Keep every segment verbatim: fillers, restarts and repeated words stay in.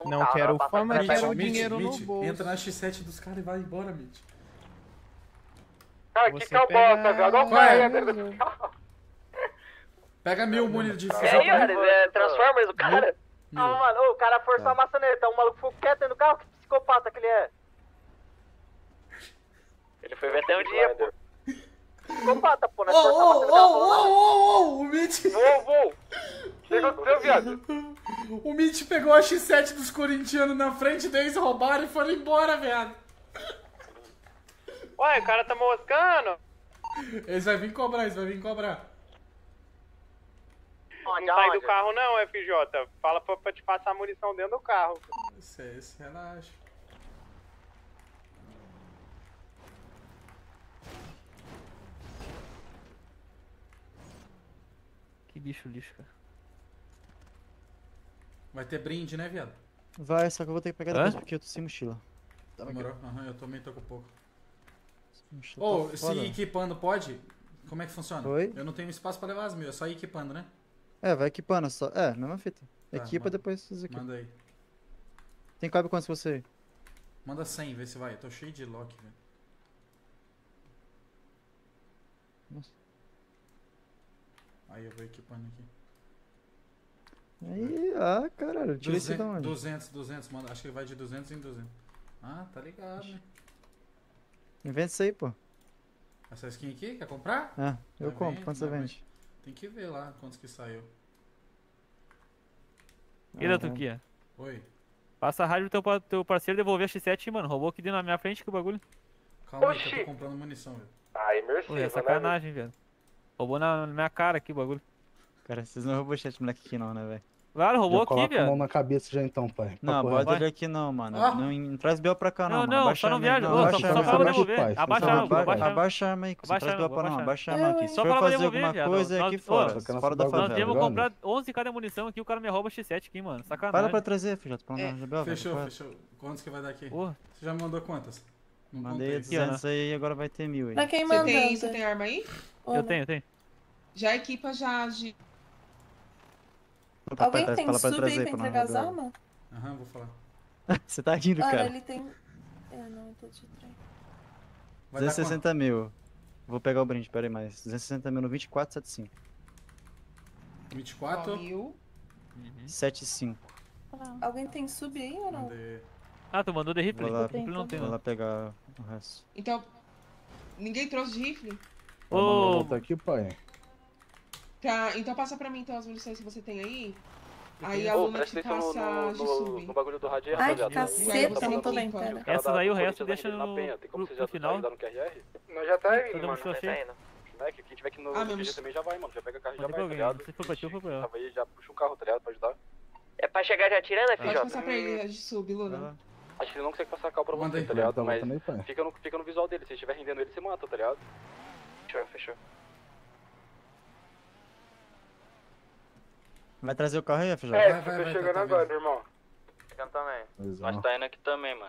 Não carro, quero vai passar fama, atrás, quero vai- dinheiro no Mitch, bolso. entra na X sete dos caras e vai embora, Mitch. Cara, que Você calbota, pega- viado. Olha o Qual é? cara aí dentro do carro. Pega mil munição de E fuzil aí, pra Ares, mim. é Transformers o cara? Mil. Ah, mano, ô, o cara forçou a maçaneta, o maluco ficou quieto dentro do carro, que psicopata que ele é. Ele foi ver até um dia, pô. Psicopata, pô, Ô, nós forçamos a ô, maçaneta, ela ô, falou, ô, ô, ô, o Mitch... Vou, vou. O que aconteceu, viado? O Mitch pegou a X sete dos corintianos na frente deles, roubaram e foram embora, viado. Ué, o cara tá moscando. Eles vão vir cobrar, eles vão vir cobrar. Onde, Não sai aonde? do carro não, F J. Fala pra, pra te passar munição dentro do carro. Isso é esse, relaxa. Que bicho lixo, cara. Vai ter brinde, né, viado? Vai, só que eu vou ter que pegar Hã? depois porque eu tô sem mochila. Demorou? Aham, eu também tô com pouco. Mochila Ô, tá se foda. ir equipando pode? Como é que funciona? Oi? Eu não tenho espaço pra levar as mil, é só ir equipando, né? É, vai equipando só. É, mesma fita. Tá, Equipa, manda. depois vocês equipam. Manda aí. Tem cabe quantos você aí? Manda cem, vê se vai. Eu tô cheio de lock, velho. Nossa. Aí eu vou equipando aqui. Aí, ah, caralho, tirei isso da duzentos, onde? duzentos, duzentos, manda. Acho que vai de duzentos em duzentos. Ah, tá ligado, né? Inventa isso aí, pô. Essa skin aqui, quer comprar? Ah, eu Vai compro, vendo, quanto você vai vende? Tem que ver lá quantos que saiu. E da Ah, Turquia? Oi. Passa a rádio pro teu, pa- teu parceiro devolver a X sete, mano. Roubou aqui dentro na minha frente que o bagulho. Calma aí que eu Oxi. tô comprando munição, velho. Ah, imersivo, Pô, é sacanagem, velho. Roubou na, na minha cara aqui o bagulho. Cara, vocês não roubam chat moleque aqui não, né, velho? Claro, roubou Já aqui, coloca a mão velho. na cabeça já então, pai. Não, Papo bota reto. ele aqui não, mano. Ah. Não, não traz B O pra cá não, Não, mano. não, Abaixa só a não arma viaja. aí. Ô, Não, só, abaixa só a arma, fala pra abaixa- devolver. pai, só Abaixa a fala arma, pra abaixa a arma. Abaixa a arma aí, que você não Abaixa traz a B O pra arma, não. abaixa Abaixa a arma aqui. Se Só for fala pra fazer devolver, alguma viado. coisa, é Nós- aqui ô, fora. só que a Fora nossa da bagulho- Nós favela. viemos velho. comprar onze cada munição aqui, o cara me rouba X sete aqui, mano. Sacanagem. Para pra trazer, F J, pra não dar B O, velho. Fechou, Porra. fechou. Quantos que vai dar aqui? Porra. Você já me mandou quantas? Não Mandei contei. duzentos aí e agora vai ter mil aí. Pra quem Você manda? tem, você tem arma aí? Eu tenho, eu tenho. Já equipa já de... Fala pra Alguém trás, tem fala pra sub aí trazer, pra pra não entregar as dar B O. armas? Aham, vou falar. Você tá rindo, Olha, cara. ele tem... É, não, eu tô de trem. Vai dar duzentos e sessenta mil. Vou pegar o brinde, pera aí, mais. duzentos e sessenta mil no vinte e quatro, setenta e cinco. quanto? vinte e quatro? Ó, mil. setenta e cinco. Alguém tem sub aí ou não? Mandei. Ah, tu mandou de rifle? Vou lá. Rifle não tem, Vou não. lá pegar o resto. Então, ninguém trouxe de rifle? Tá mandando Ô, voltar aqui, pai. Tá, então passa pra mim então as munições que você tem aí. Aí a Ô, Luna te presta atenção passa no, de no, no, sub. no bagulho do rádio aí, Ai, rapaziada. que caceta, não tô bem, Cara, pera. Cara Essas da aí o resto Corinthians deixa na no, Penha. Tem como pro, você já pro final. ajudar no Q R R? Nós já tá indo, Todo mundo mano. show cheio. Moleque, quem tiver aqui no Ah, Q G mas- também já vai, mano. Já pega o carro e já Pode vai, tá alguém. ligado? Se for pra ti, eu vou pra ela. Tava aí, já puxa um carro, tá ligado? Pra ajudar. É pra chegar já tirando, F Pode J? passar pra ele de sub, Vai Luna. lá. Acho que ele não consegue passar carro pra Manda você, aí. tá ligado? Tá Mas voltando aí, pai. fica no, fica no visual dele. Se estiver rendendo ele, você mata, tá ligado? Fechou, fechou. Vai trazer o carro aí, F J? É, Vai, você vai, tá vai, chegando tá, tá agora, vendo. irmão. Chegando também. Pois Nós é. tá indo aqui também, mano.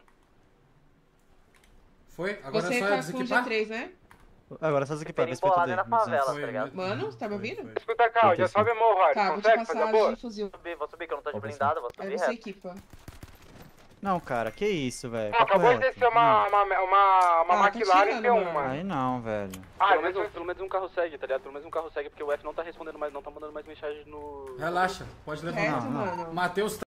Foi? Agora Você é só eu tá com G desequipar? três, né? Agora só aqui para Tem respeito embolado dele. na favela, Foi, tá ligado? foi, Mano, você tá me foi, ouvindo? foi. Escuta, Carl, já Trinta e sobe a mão, Rádio. Tá, vou te Consegue fazer a passar boa? de fuzil. Vou subir, vou subir, que eu não tô de Qual vai blindado, vou Aí subir você reto. equipa. Não, cara, que isso, velho. Ó, Papo acabou de reto. descer uma, uma, uma, uma Ah, tô McLaren tirando, P um, mano. mano. Aí não, velho. Ah, pelo, mas menos, pelo menos um carro segue, tá ligado? Pelo menos um carro segue, porque o F não tá respondendo mais, não tá mandando mais mensagem no... Relaxa, pode levantar. Reto, não. mano. Matheus